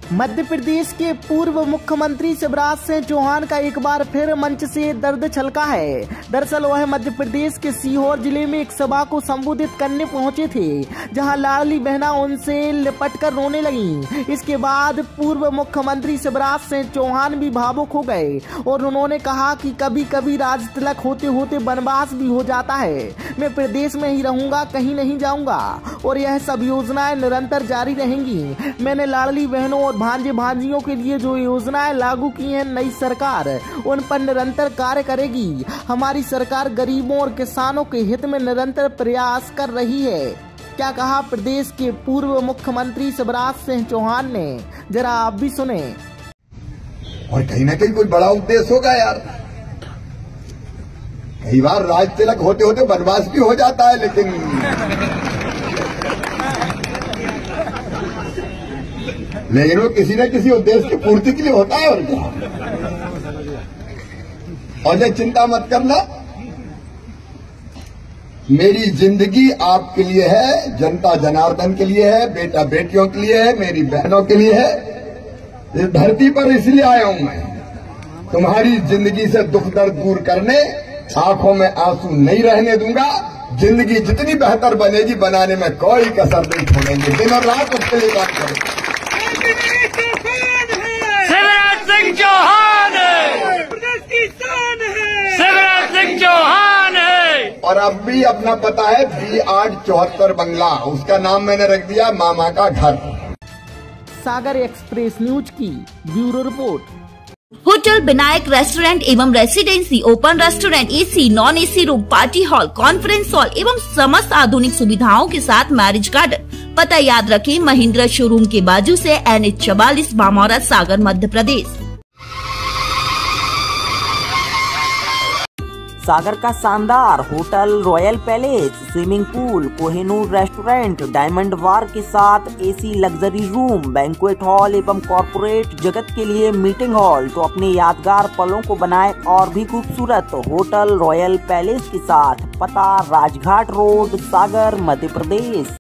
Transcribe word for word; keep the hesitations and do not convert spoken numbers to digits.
मध्य प्रदेश के पूर्व मुख्यमंत्री शिवराज सिंह चौहान का एक बार फिर मंच से दर्द छलका है। दरअसल वह मध्य प्रदेश के सीहोर जिले में एक सभा को संबोधित करने पहुंचे थे, जहां लाडली बहना उनसे लिपटकर रोने लगी। इसके बाद पूर्व मुख्यमंत्री शिवराज सिंह चौहान भी भावुक हो गए और उन्होंने कहा कि कभी कभी राज तिलक होते होते वनवास भी हो जाता है। मैं प्रदेश में ही रहूंगा, कहीं नहीं जाऊंगा और यह सब योजनाएं निरंतर जारी रहेंगी। मैंने लाडली बहनों और भांजे भांजियों के लिए जो योजनाएं लागू की हैं, नई सरकार उन पर निरंतर कार्य करेगी। हमारी सरकार गरीबों और किसानों के हित में निरंतर प्रयास कर रही है। क्या कहा प्रदेश के पूर्व मुख्यमंत्री शिवराज सिंह चौहान ने, जरा आप भी सुने। और कहीं ना कहीं कोई बड़ा उद्देश्य होगा यार। कई बार राज तिलक होते होते वनवास भी हो जाता है, लेकिन लेकिन वो किसी न किसी उद्देश्य की पूर्ति के लिए होता है। और क्या, और ये चिंता मत करना, मेरी जिंदगी आपके लिए है, जनता जनार्दन के लिए है, बेटा बेटियों के लिए है, मेरी बहनों के लिए है। इस धरती पर इसलिए आया हूं मैं, तुम्हारी जिंदगी से दुख दर्द दूर करने, आंखों में आंसू नहीं रहने दूंगा। जिंदगी जितनी बेहतर बनेगी, बनाने में कोई कसर नहीं छोड़ेंगे। दिन और रात उसके लिए काम करेंगे। शिवराज सिंह चौहान है, प्रदेश की शान है, शिवराज सिंह चौहान है। और अब भी अपना पता है, बी आठ चौहत्तर बंगला, उसका नाम मैंने रख दिया मामा का घर। सागर एक्सप्रेस न्यूज की bureau report. Hotel Vinayak restaurant एवं residency, open restaurant, AC, non AC room, party hall, conference hall एवं समस्त आधुनिक सुविधाओं के साथ मैरिज गार्डन। पता याद रखें, महिंद्रा शोरूम के बाजू से एन एच चवालीस, बामौरा, सागर, मध्य प्रदेश। सागर का शानदार hotel royal palace, swimming pool, Kohinoor restaurant, diamond bar के साथ AC luxury room, banquet hall एवं कॉर्पोरेट जगत के लिए मीटिंग हॉल। तो अपने यादगार पलों को बनाए और भी खूबसूरत। होटल रॉयल पैलेस के साथ, पता राजघाट रोड, सागर, मध्य प्रदेश।